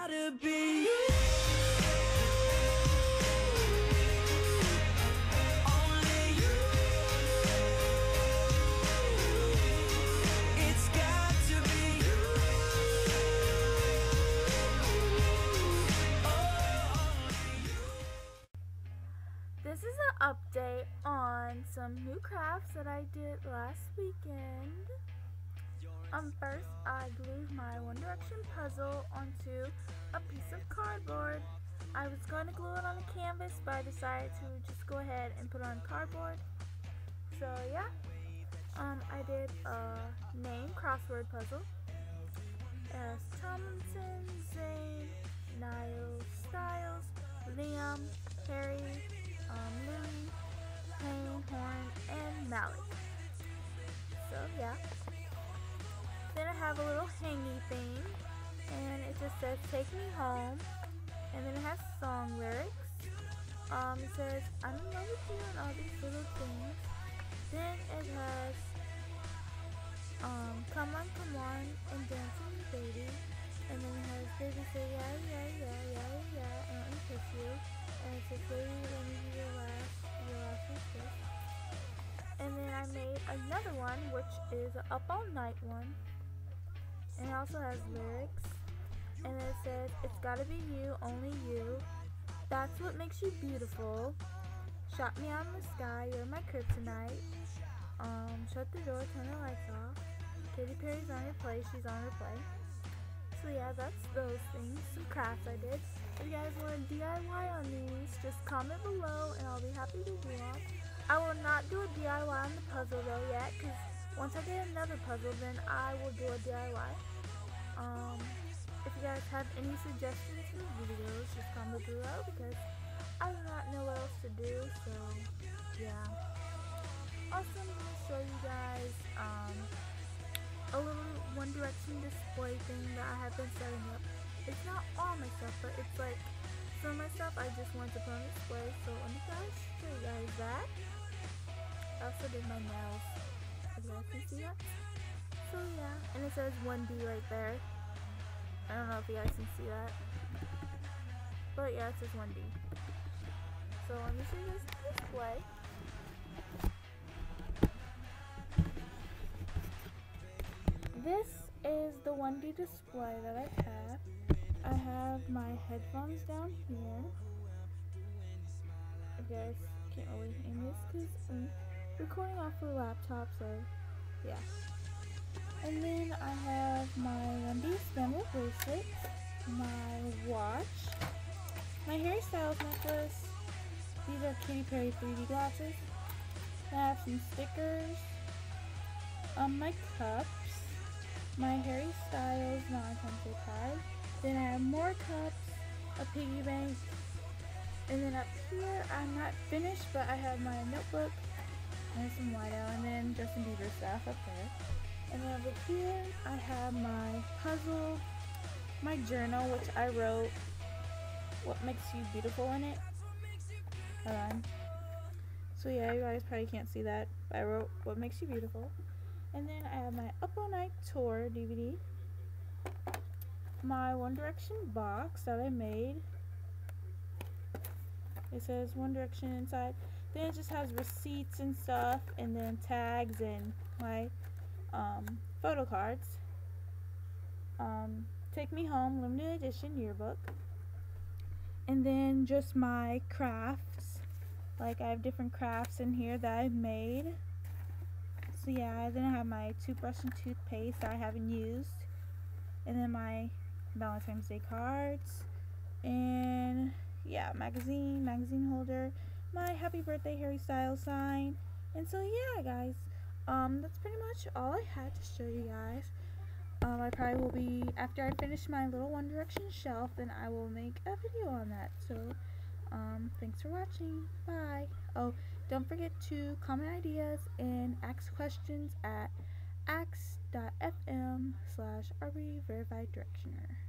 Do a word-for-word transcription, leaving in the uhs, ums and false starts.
gotta be you. Only you. It's got to be you. Oh, only you. This is an update on some new crafts that I did last weekend. Um, first, I glued my One Direction puzzle onto a piece of cardboard. I was going to glue it on a canvas, but I decided to just go ahead and put it on cardboard. So yeah, um, I did a name crossword puzzle. It has Tomlinson, Zayn, Niall, Styles, Liam, Harry, um, Louis, Payne, Horn, and Malik. So yeah. Then I have a little hangy thing, and it just says "Take Me Home," and then it has song lyrics. Um, it says "I'm in love with you" and all these little things. Then it has um, "Come on, come on," and "Dance with me, baby." And then it has "Baby say yeah, yeah, yeah, yeah, yeah," and "Let me kiss you." And it says "Baby, let me be your last, your last kiss." And then I made another one, which is an "Up All Night" one. And it also has lyrics, and it says, "It's gotta be you, only you. That's what makes you beautiful. Shot me out in the sky, you're my kryptonite. Um, shut the door, turn the lights off. Katy Perry's on her play, she's on her play." So yeah, that's those things, some crafts I did. If you guys want to D I Y on these, just comment below, and I'll be happy to do them. I will not do a D I Y on the puzzle though yet, because once I get another puzzle, then I will do a D I Y. Um, if you guys have any suggestions for videos, just comment below, because I do not know what else to do, so yeah. Also, I'm going to show you guys um, a little One Direction display thing that I have been setting up. It's not all my stuff, but it's like some of my stuff I just want to put on display, so let me guys show you guys that. I also did my nails. You guys can see that? So yeah, and it says one D right there. I don't know if you guys can see that, but yeah, it says one D. So let me show you guys the display. This is the one D display that I have. I have my headphones down here. You guys can't really hear this because I'm recording off the laptop, so yeah. And then I have my one D spinner bracelet, my watch, my Harry Styles necklace. These are Katy Perry three D glasses. I have some stickers, um, my cups, my Harry Styles non-pencil card. Then I have more cups, a piggy bank, and then up here I'm not finished, but I have my notebook and some whiteout, and then Justin Bieber stuff up there. And then over here I have my puzzle, my journal, which I wrote "What makes you beautiful" in it. Hold on. So yeah, you guys probably can't see that, but I wrote "What makes you beautiful." And then I have my Up All Night Tour D V D, my One Direction box that I made. It says One Direction inside. Then it just has receipts and stuff, and then tags and my um, photo cards. Um, Take Me Home limited edition yearbook. And then just my crafts. Like I have different crafts in here that I've made. So yeah, then I have my toothbrush and toothpaste that I haven't used. And then my Valentine's Day cards. And yeah, magazine, magazine holder, my happy birthday Harry Styles sign. And so yeah, guys, um, that's pretty much all I had to show you guys. Um, I probably will be, after I finish my little One Direction shelf, then I will make a video on that. So, um, thanks for watching. Bye. Oh, don't forget to comment ideas and ask questions at ax dot f m slash r b verified directioner.